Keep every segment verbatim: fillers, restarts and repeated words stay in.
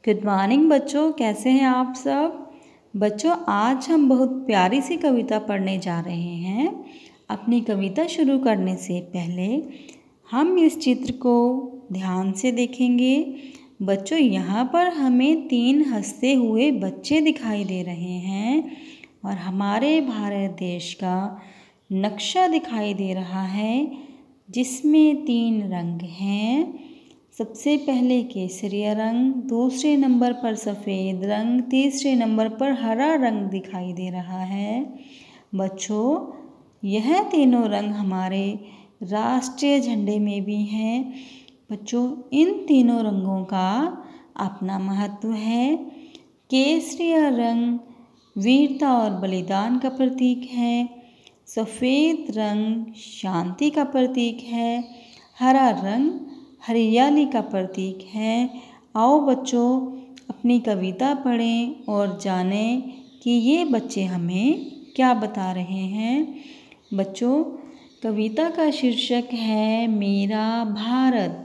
Good morning बच्चों, कैसे हैं आप सब। बच्चों, आज हम बहुत प्यारी सी कविता पढ़ने जा रहे हैं। अपनी कविता शुरू करने से पहले हम इस चित्र को ध्यान से देखेंगे। बच्चों, यहाँ पर हमें तीन हंसते हुए बच्चे दिखाई दे रहे हैं और हमारे भारत देश का नक्शा दिखाई दे रहा है जिसमें तीन रंग हैं। सबसे पहले केसरिया रंग, दूसरे नंबर पर सफ़ेद रंग, तीसरे नंबर पर हरा रंग दिखाई दे रहा है। बच्चों, यह तीनों रंग हमारे राष्ट्रीय झंडे में भी हैं। बच्चों, इन तीनों रंगों का अपना महत्व है। केसरिया रंग वीरता और बलिदान का प्रतीक है। सफ़ेद रंग शांति का प्रतीक है। हरा रंग हरियाली का प्रतीक है। आओ बच्चों, अपनी कविता पढ़ें और जानें कि ये बच्चे हमें क्या बता रहे हैं। बच्चों, कविता का शीर्षक है मेरा भारत।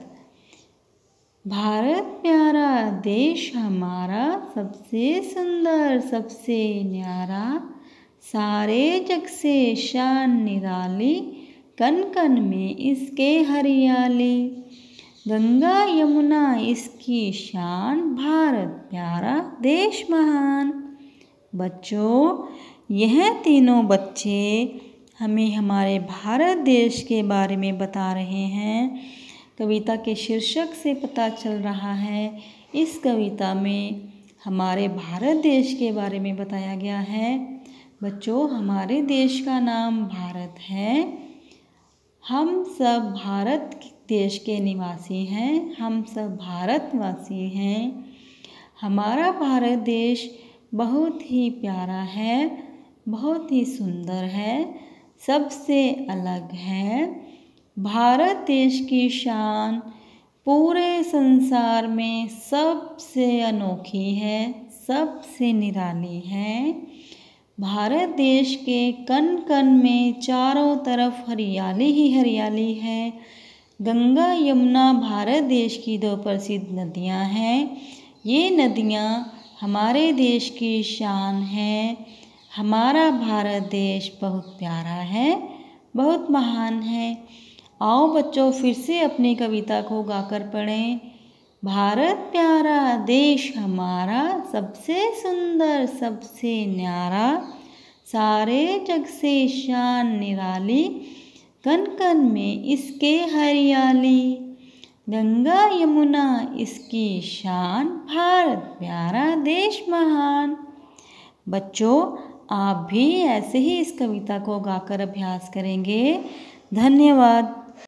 भारत प्यारा देश हमारा, सबसे सुंदर सबसे न्यारा, सारे जग से शान निराली, कन कन में इसके हरियाली, गंगा यमुना इसकी शान, भारत प्यारा देश महान। बच्चों, यह तीनों बच्चे हमें हमारे भारत देश के बारे में बता रहे हैं। कविता के शीर्षक से पता चल रहा है इस कविता में हमारे भारत देश के बारे में बताया गया है। बच्चों, हमारे देश का नाम भारत है। हम सब भारत देश के निवासी हैं। हम सब भारतवासी हैं। हमारा भारत देश बहुत ही प्यारा है, बहुत ही सुंदर है, सबसे अलग है। भारत देश की शान पूरे संसार में सबसे अनोखी है, सबसे निराली है। भारत देश के कण कण में चारों तरफ हरियाली ही हरियाली है। गंगा यमुना भारत देश की दो प्रसिद्ध नदियां हैं। ये नदियां हमारे देश की शान है। हमारा भारत देश बहुत प्यारा है, बहुत महान है। आओ बच्चों, फिर से अपनी कविता को गाकर पढ़ें। भारत प्यारा देश हमारा, सबसे सुंदर सबसे न्यारा, सारे जग से शान निराली, कन कन में इसके हरियाली, गंगा यमुना इसकी शान, भारत प्यारा देश महान। बच्चों, आप भी ऐसे ही इस कविता को गाकर अभ्यास करेंगे। धन्यवाद।